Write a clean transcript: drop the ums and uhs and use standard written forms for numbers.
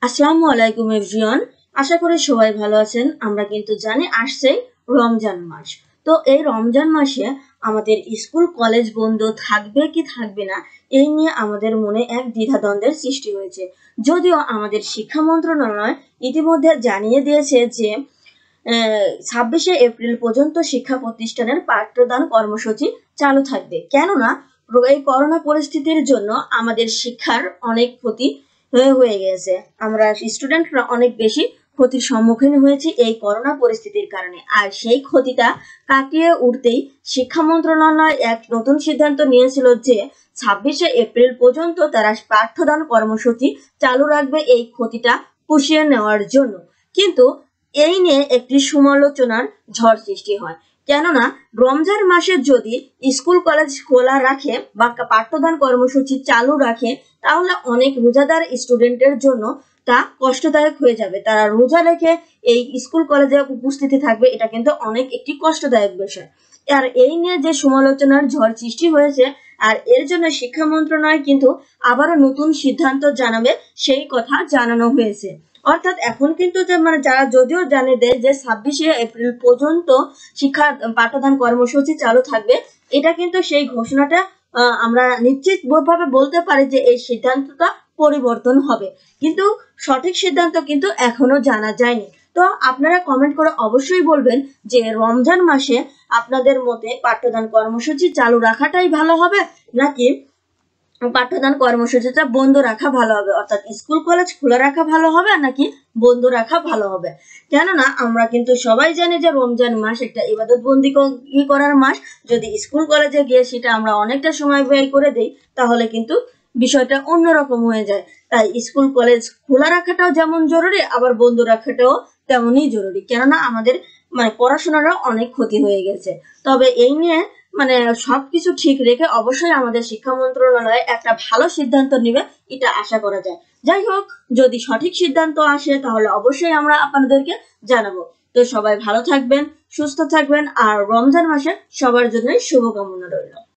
আসসালামু আলাইকুম এভরিওয়ান। আশা করি সবাই ভালো আছেন। আমরা কিন্তু জানি আসছে রমজান মাস। তো এই রমজান মাসে আমাদের স্কুল কলেজ বন্ধ থাকবে কি থাকবে না, এই নিয়ে আমাদের মনে এক দ্বিধাদ্বন্দ্বের সৃষ্টি হয়েছে। যদিও আমাদের শিক্ষা মন্ত্রণালয় ইতিমধ্যে জানিয়ে দিয়েছে যে 26শে এপ্রিল পর্যন্ত শিক্ষা প্রতিষ্ঠানের পাঠ্যদান কর্মসূচি চালু থাকবে। কেননা এই করোনা পরিস্থিতির জন্য আমাদের শিক্ষার অনেক ক্ষতি হয়ে গেছে। আমরা স্টুডেন্টরা অনেক বেশি ক্ষতির সম্মুখীন হয়েছি এই করোনা পরিস্থিতির কারণে। আর সেই ক্ষতিটা কাটিয়ে উঠতেই শিক্ষা মন্ত্রণালয় এক নতুন সিদ্ধান্ত নিয়েছিল যে 26শে এপ্রিল পর্যন্ত তারা পাঠ্যদান কর্মসূচি চালু রাখবে এই ক্ষতিটা পুষিয়ে নেওয়ার জন্য। কিন্তু এই নিয়ে একটি সমালোচনার ঝড় সৃষ্টি হয়। কেননা রমজান মাসে যদি স্কুল কলেজ খোলা রাখে বা পাঠ্যদান কর্মসূচি চালু রাখে, তাহলে অনেক রোজাদার স্টুডেন্টের জন্য তা কষ্টদায়ক হয়ে যাবে। তারা রোজা রেখে এই স্কুল কলেজে উপস্থিতি থাকবে, এটা কিন্তু অনেক একটি কষ্টদায়ক বিষয়। আর এই নিয়ে যে সমালোচনার ঝড় সৃষ্টি হয়েছে, আর এর জন্য শিক্ষা মন্ত্রণালয় কিন্তু আবারও নতুন সিদ্ধান্ত জানাবে, সেই কথা জানানো হয়েছে। অর্থাৎ এখন কিন্তু যারা যদিও জানে দেয় যে 26শে এপ্রিল পর্যন্ত শিক্ষা পাঠ্যদান কর্মসূচি চালু থাকবে, এটা কিন্তু সেই ঘোষণাটা আমরা নিশ্চিত ভাবে বলতে পারি যে এই সিদ্ধান্তটা পরিবর্তন হবে, কিন্তু সঠিক সিদ্ধান্ত কিন্তু এখনো জানা যায়নি। তো আপনারা কমেন্ট করে অবশ্যই বলবেন যে রমজান মাসে আপনাদের মতে পাঠ্যদান কর্মসূচি চালু রাখাটাই ভালো হবে, নাকি পাঠ্যদান কর্মসূচিটা বন্ধ রাখা ভালো হবে, অর্থাৎ স্কুল কলেজ খোলা রাখা ভালো হবে নাকি বন্ধ রাখা ভালো হবে। কেননা আমরা কিন্তু সবাই জানি যে রমজান মাস একটা ইবাদত বন্দি করার মাস। যদি স্কুল কলেজে গিয়ে সেটা আমরা অনেকটা সময় ব্যয় করে দেই, তাহলে কিন্তু বিষয়টা অন্যরকম হয়ে যায়। তাই স্কুল কলেজ খোলা রাখাটাও যেমন জরুরি, আবার বন্ধ রাখাটাও তেমনই জরুরি। কেননা আমাদের পড়াশোনারও অনেক ক্ষতি হয়ে গেছে। তবে এই নিয়ে সবকিছু ঠিক রেখে অবশ্যই আমাদের শিক্ষা মন্ত্রণালয় একটা ভালো সিদ্ধান্ত নেবে, এটা আশা করা যায়। যাই হোক, যদি সঠিক সিদ্ধান্ত আসে তাহলে অবশ্যই আমরা আপনাদেরকে জানাবো। তো সবাই ভালো থাকবেন, সুস্থ থাকবেন, আর রমজান মাসে সবার জন্য শুভকামনা রইল।